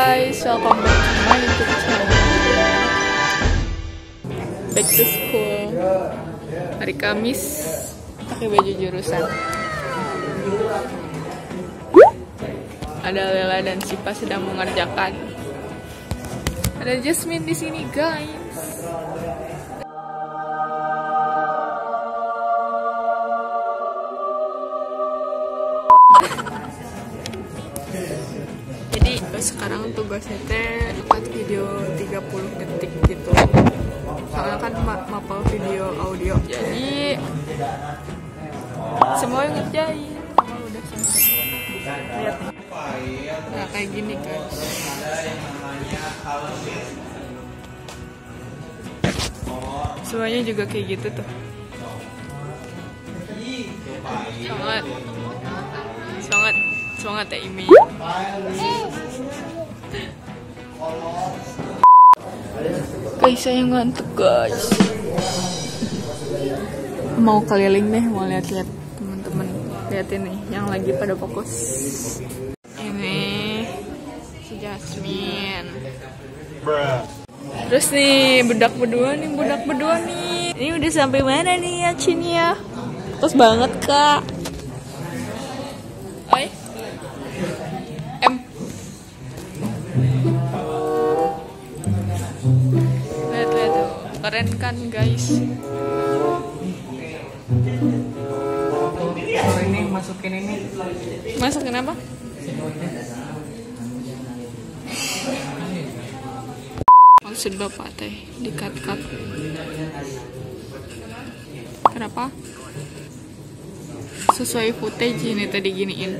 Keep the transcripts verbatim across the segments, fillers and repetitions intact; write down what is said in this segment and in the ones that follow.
guys, welcome back to my YouTube channel. Back to school. Hari Kamis, pakai baju jurusan. Ada Lela dan Sipa sedang mengerjakan. Ada Jasmine di sini, guys. Jadi sekarang tugasnya teh buat video tiga puluh detik gitu. Soalnya kan mapel video audio. Jadi semua yang ngerjain. Oh, udah selesai. Lihat. Nah, kayak gini guys. Semuanya juga kayak gitu tuh. Semangat. Semangat. Semangat ya Imi. Guys, saya ngantuk guys. Mau keliling deh, mau lihat-lihat teman-teman. Lihat ini yang lagi pada fokus. Ini si Jasmine. Terus nih bedak berdua nih, bedak berdua nih. Ini udah sampai mana nih ya Cini ya? Terus banget kak. Oi. M. Lihat-lihat tuh, keren kan guys? Oh, ini masukin ini. Masukin apa? Maksud bapak teh dikat-kat. Kenapa? Sesuai footage ini tadi giniin.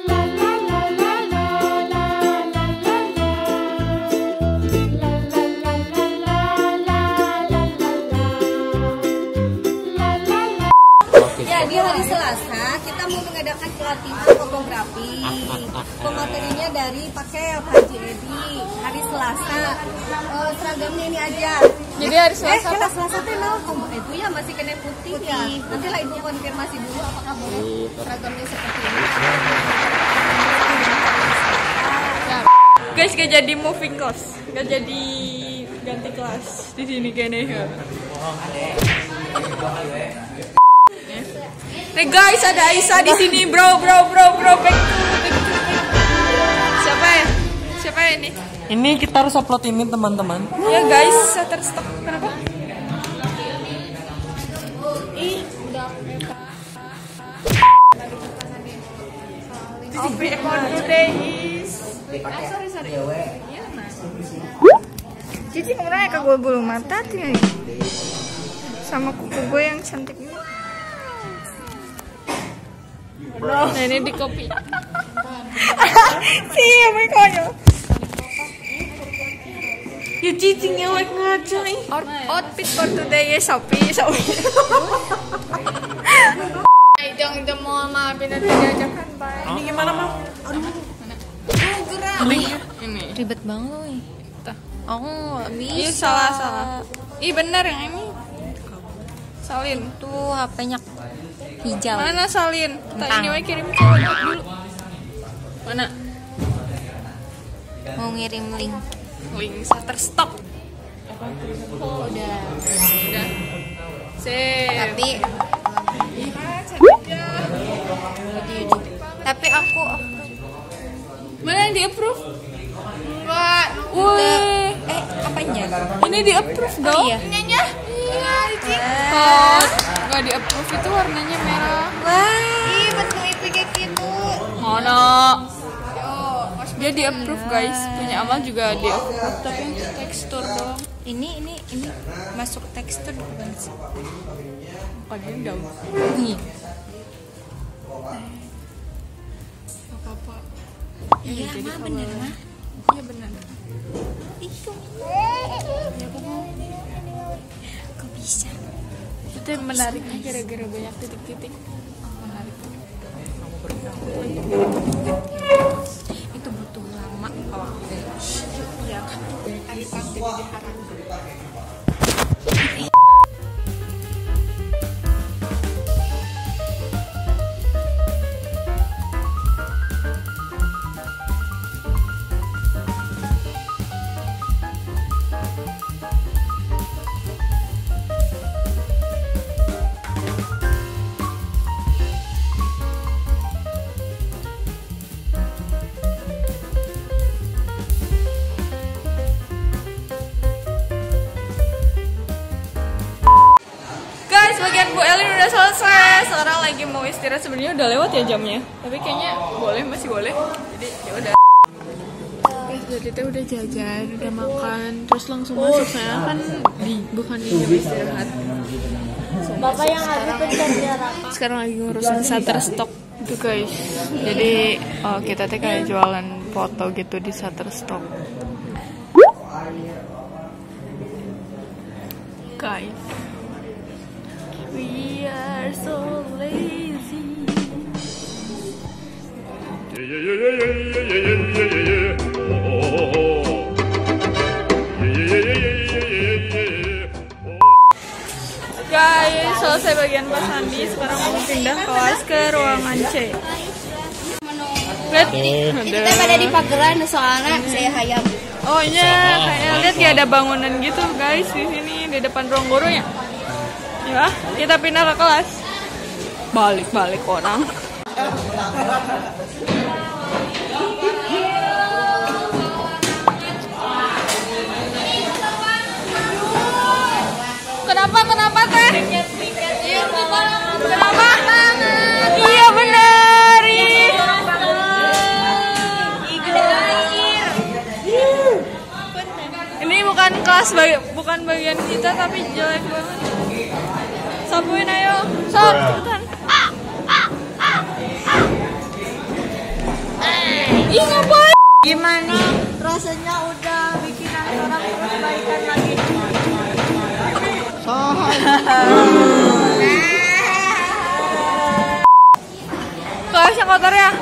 Ya, di hari Selasa kita mau mengadakan pelatihan fotografi. Pematerinya dari pakai Haji Edi. Hari Selasa uh, seragamnya ini aja. Jadi hari Selasa eh, apa? Selasa teh nah, itu ya masih kena putih ya. Nanti lah ibu konfirmasi dulu apakah boleh seragamnya seperti ini. Ya. Guys, gak jadi moving class, gak jadi ganti kelas di sini kayaknya. Ya. Nih guys, ada Aisyah di sini, bro, bro, bro, bro, back to, back to, back to. Siapa ya? Siapa ya ini? Ini kita harus upload ini teman-teman. Ya guys, terstop. Kenapa? Ih, udah Oke, for today is. Ah, sorry, sorry. Iya, mas. Cici ngurangnya ke gue bulu mata tuh. Sama kuku gue yang cantik ini. Nah, ini di kopi. Sih, apa konyol. Ya Cici ngewek ngaca nih. Outfit for today ya Shopee, Shopee. Jangan jemol mah pindah diajakan, Bay. Ini gimana, Mam? Aduh. Mana? Oh, gerak. Ini. Ribet banget loh. Tuh. Oh, bisa. Iya, salah, salah. Ih, bener yang ini. Salin. Tuh H P-nya hijau. Mana salin? Tak Entang. ini wae kirim ke dulu. Mana? Mau ngirim link. Link Shutterstock. Oh, udah. Udah. Sip. Tapi Ah, cantik ya. tapi aku Mana yang di-approve? Enggak. Wih. eh apanya? Ini di-approve dong. iya. Ininya. Iya, Cici. Ah. Oh, enggak di-approve itu warnanya merah. Wah, ih betul itu kayak gitu. Mana? Dia di-approve guys. Punya Amal juga di-approve, tapi yang tekstur doang. Ini ini ini masuk tekstur bukan sih? Bukan ini daun. Nih. Apa-apa. Iya, jadi mah kalau- bener mah. Iya benar. Itu. Kok bisa? Itu yang menariknya gara-gara banyak titik-titik. Menarik. Kamu bergabung. Itu butuh lama. Oh. Ya kan. Hari pasti diharap. udah selesai. Sekarang lagi mau istirahat. Sebenarnya udah lewat ya jamnya. Tapi kayaknya boleh, masih boleh. Jadi ya udah. Jadi kita udah jajan, udah makan, terus langsung masuk. Saya kan di bukan di jam istirahat. Bapak yang ada pencet Sekarang lagi ngurusin Shutterstock gitu guys. Jadi oh, kita tuh kayak jualan foto gitu di Shutterstock. Guys, we are so lazy. Guys, selesai bagian Pak Sandi. Sekarang mau pindah kelas ke ruangan C. Lihat, Kita pada di pageran soalnya saya hayam. oh iya, kayak lihat ya ada bangunan gitu guys di sini di depan ruang gurunya. Ya, kita pindah ke kelas. Balik-balik orang. Kenapa? Kenapa teh? Iya, kenapa? Iya benar. Ini bukan kelas bagi, bukan bagian kita tapi jelek banget. Sapuin ayo, sop cepetan. Ih ngapain? Gimana rasanya udah bikin orang terus baikan lagi? Kelasnya kotor ya?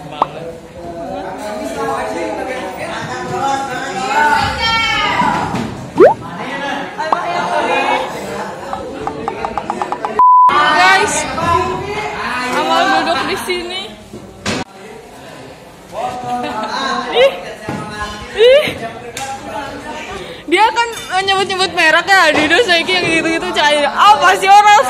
Guys, Amal duduk di sini. Ih, ih. Dia kan nyebut-nyebut merek ya, Adidas, Nike yang gitu-gitu cahaya. Apa sih orang?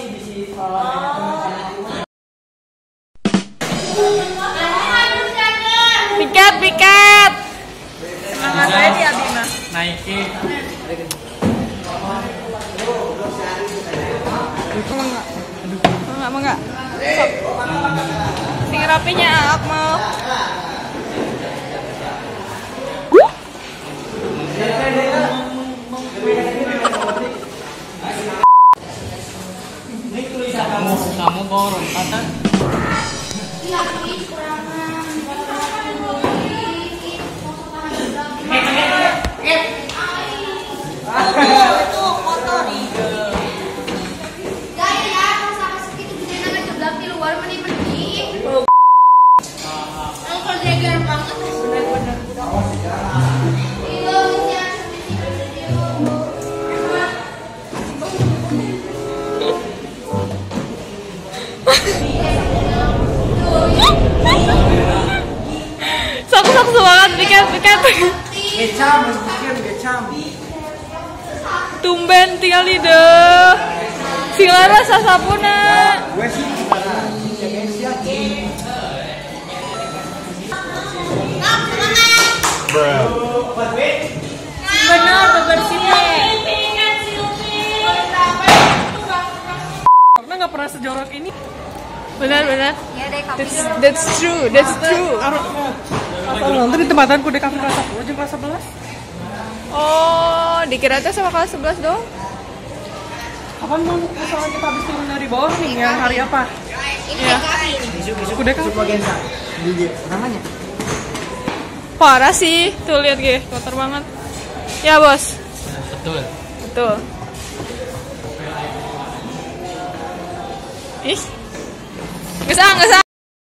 Piket, piket. Semangat saya di Abima. Nike. Enggak, enggak. Sok. Sing rapinya Akmal. Kamu, kamu bawa rompatan. Sok-sok semangat, piket, piket. Kecam, bikin kecam. Tumben tinggal di deh. Si Lara sasapuna. Gue sih Benar bebersihnya. karena nggak pernah sejorok ini. Benar, benar. Ya deh kamu. That's, that's true, that's true. Asal nonton di tempatan ku di kafe kelas sepuluh jeung kelas sebelas. Oh, dikira tuh sama kelas sebelas dong. Kapan mau misalnya kita habis turun dari bawah nih yang hari apa? Ini Ya. kami. Kuda kan namanya. Parah sih, tuh lihat gue, kotor banget. Ya bos. Betul. Betul. Ih, ngesang, ngesang.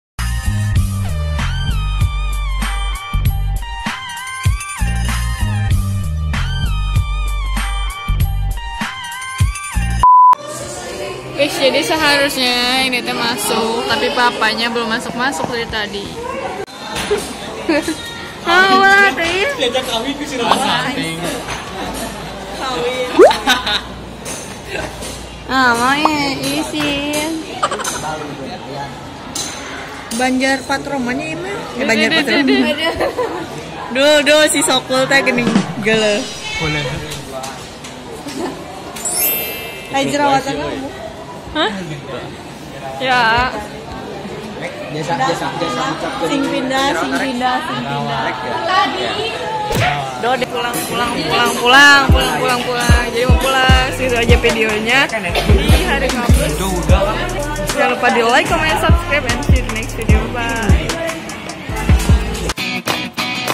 Guys, jadi seharusnya ini teh masuk, tapi papanya belum masuk-masuk dari tadi. Ah, ulah teh. Diajak kawin ke sini masing. Kawin. Ah, mau isin. Banjar Patromannya ini mah. Ya, Banjar Patroman. Duh, duh si Sokul teh geuning geuleuh. Boleh. Ai jerawatan kamu. Hah? Ya. Jasa jasa jasa Sing pindah, sing pindah, sing pindah. Dode pulang, pulang, pulang, pulang, pulang, pulang, pulang. Jadi mau pulang. Segitu aja videonya di hari kampus. Jangan lupa di like, comment, subscribe, and see you in the next video. Bye.